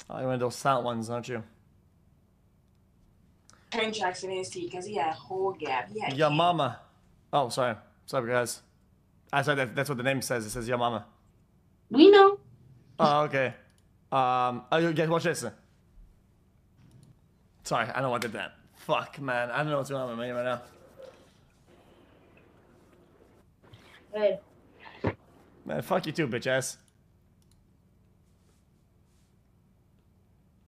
Oh, you want those silent ones, don't you? Train tracks in his teeth because he had a whole gap. He had Your mama. Oh, sorry. Sorry, guys. I said that's what the name says. It says your mama. We know. Oh, okay. Oh, guys, watch this. Sorry, I don't want to do that. Fuck, man. I don't know what's going on with me right now. Hey. Man, fuck you too, bitch ass.